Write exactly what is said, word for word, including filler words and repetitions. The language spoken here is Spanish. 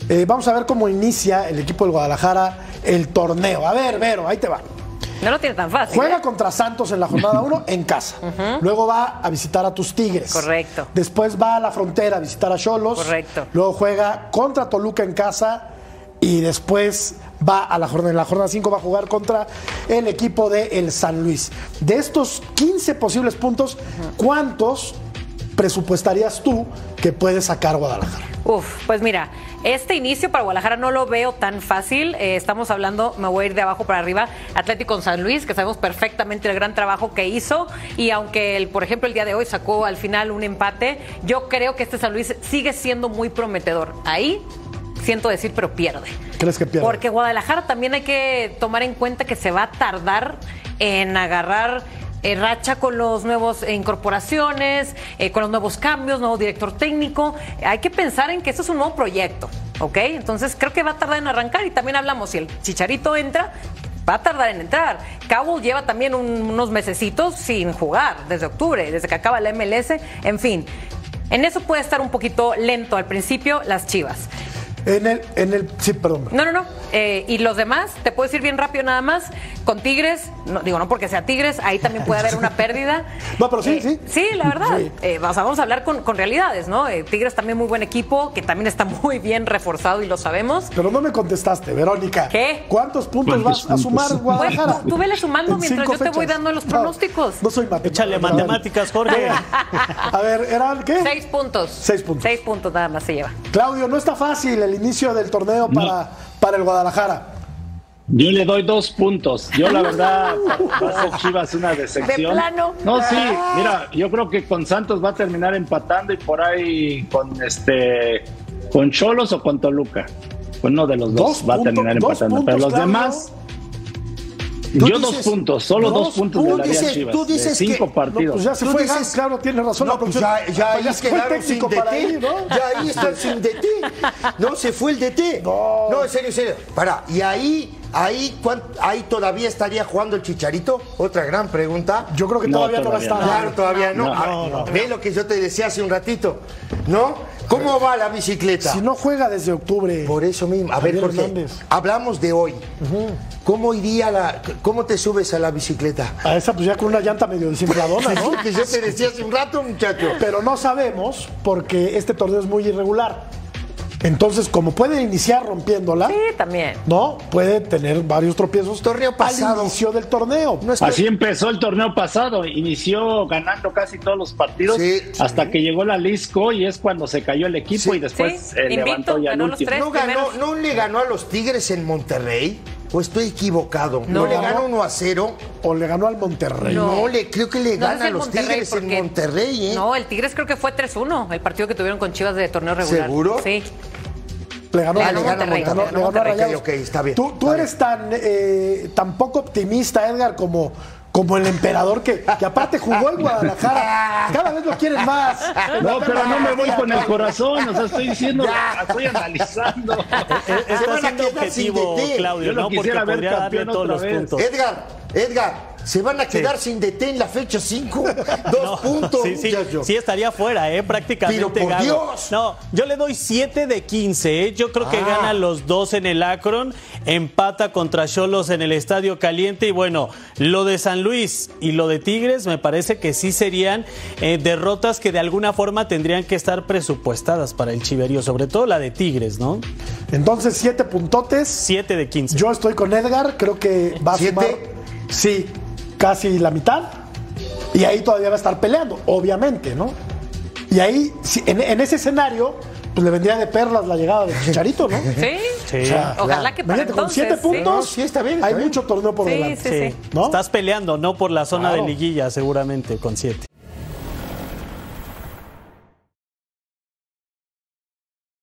Eh, vamos a ver cómo inicia el equipo del Guadalajara el torneo. A ver, Vero, ahí te va. No lo tiene tan fácil. Juega ¿eh? contra Santos en la jornada uno en casa. Uh-huh. Luego va a visitar a tus Tigres. Correcto. Después va a la frontera a visitar a Xolos. Correcto. Luego juega contra Toluca en casa. Y después va a la jornada, en la jornada cinco va a jugar contra el equipo de el San Luis. De estos quince posibles puntos, uh-huh. ¿cuántos presupuestarías tú que puede sacar Guadalajara? Uf, pues mira, este inicio para Guadalajara no lo veo tan fácil. Eh, estamos hablando, me voy a ir de abajo para arriba, Atlético San Luis, que sabemos perfectamente el gran trabajo que hizo. Y aunque, el, por ejemplo, el día de hoy sacó al final un empate, yo creo que este San Luis sigue siendo muy prometedor. Ahí siento decir, pero pierde. ¿Crees que pierde? Porque Guadalajara también hay que tomar en cuenta que se va a tardar en agarrar Eh, racha con los nuevos eh, incorporaciones, eh, con los nuevos cambios, nuevo director técnico. Hay que pensar en que esto es un nuevo proyecto, ¿ok? Entonces creo que va a tardar en arrancar y también hablamos, si el Chicharito entra, va a tardar en entrar. Cowell lleva también un, unos mesecitos sin jugar, desde octubre, desde que acaba la M L S, en fin. En eso puede estar un poquito lento al principio las Chivas. En el, en el, sí, perdón. No, no, no. Eh, y los demás, te puedo decir bien rápido nada más, con Tigres, no, digo, no porque sea Tigres, ahí también puede haber una pérdida. No, pero sí, eh, sí. Sí, la verdad. Sí. Eh, o sea, vamos a hablar con, con realidades, ¿no? Eh, Tigres también muy buen equipo, que también está muy bien reforzado y lo sabemos. Pero no me contestaste, Verónica. ¿Qué? ¿Cuántos puntos vas puntos? a sumar, Guadalajara? Bueno, tú vele sumando En mientras yo cinco te voy fechas. dando los No, pronósticos. No, soy matemático. Échale matemáticas, Jorge. A ver, ¿eran qué? Seis puntos. Seis puntos. Seis puntos nada más se lleva. Claudio, no está fácil el inicio del torneo para, No. para el Guadalajara. Yo le doy dos puntos. Yo la verdad, va a ser Chivas una decepción. ¿De plano? No, sí, mira, yo creo que con Santos va a terminar empatando y por ahí con este con Xolos o con Toluca. Uno de los dos, Dos va puntos, a terminar dos empatando. puntos, Pero los Claudio. demás, Tú yo dices- dos puntos, solo dos, dos puntos le puntos, daría a dices- Chivas. tú de dices cinco que- partidos. No, pues ya se Tú fue, dices- Gans, claro, tienes razón. No, la pues producción. ya, ya ahí se fue el quedaron sin técnico para ahí, D T. ¿no? Ya ahí están sin D T. No, se fue el D T. No. No, en serio, en serio. Para, y ahí, ahí, ¿cuán- ahí todavía estaría jugando el Chicharito. Otra gran pregunta. Yo creo que No, todavía no, va a todavía estar. no. Claro, todavía no. No, Ah, no, no. Ve lo que yo te decía hace un ratito. ¿No? ¿Cómo va la bicicleta? Si no juega desde octubre. Por eso mismo. A ver, Javier Jorge, Hernández. hablamos de hoy. ¿Cómo iría la, cómo te subes a la bicicleta? A esa, pues ya con una llanta medio desinfladona, ¿no? Que yo te decía hace un rato, muchacho. Pero no sabemos porque este torneo es muy irregular. Entonces, como puede iniciar rompiéndola, Sí, también. ¿no? Puede tener varios tropiezos Torneo pasado. al inicio del torneo. No es que- Así empezó el torneo pasado, inició ganando casi todos los partidos Sí, hasta sí. que llegó la Lisco y es cuando se cayó el equipo Sí. y después Sí, eh, invicto, levantó ya el ganó los último. tres. ¿No, ganó, primeros. ¿No le ganó a los Tigres en Monterrey? ¿O estoy equivocado? ¿No, No. le ganó uno a cero? O le ganó al Monterrey. No, le, creo que le No, gana es a el los Monterrey, Tigres en porque- Monterrey, ¿eh? No, el Tigres creo que fue tres uno, el partido que tuvieron con Chivas de torneo regular. ¿Seguro? Sí. Le ganó, Ah, le le ganó, gana le ganó, Monterrey. le ganó a Ok, Rayados. ok, está bien, Tú, tú está eres tan, eh, tan poco optimista, Edgar, como, como el emperador que, que aparte jugó en Guadalajara. Cada vez lo quieren más. No, pero no me voy con el corazón, o sea, estoy diciendo, estoy analizando. Se Está van a siendo quedar sin objetivo, D T. Claudio, Yo lo ¿no? Porque quisiera ver podría darle campeón todos otra los vez. puntos. Edgar, Edgar, se van a quedar sin D T en la fecha cinco. Dos No, puntos, sí, sí, muchacho. sí estaría fuera, ¿eh? Prácticamente. Pero por Gago. Dios. No, yo le doy siete de quince, ¿eh? Yo creo que Ah. gana los dos en el Akron, empata contra Xolos en el Estadio Caliente y bueno, lo de San Luis y lo de Tigres me parece que sí serían eh, derrotas que de alguna forma tendrían que estar presupuestadas para el Chiverío, sobre todo la de Tigres, ¿no? Entonces, siete puntotes. siete de quince. Yo estoy con Edgar, creo que va a ¿Siete? sumar, sí, casi la mitad. Y ahí todavía va a estar peleando, obviamente, ¿no? Y ahí, si- en, en ese escenario, pues le vendría de perlas la llegada del Chicharito, ¿no? Sí. Sí. O sea, Ojalá que para imagínate, con entonces. siete sí. puntos, No, sí, está bien, está hay bien. mucho torneo por Sí, delante. sí, sí. Sí. ¿No? Estás peleando, ¿no? Por la zona Claro. de liguilla, seguramente, con siete.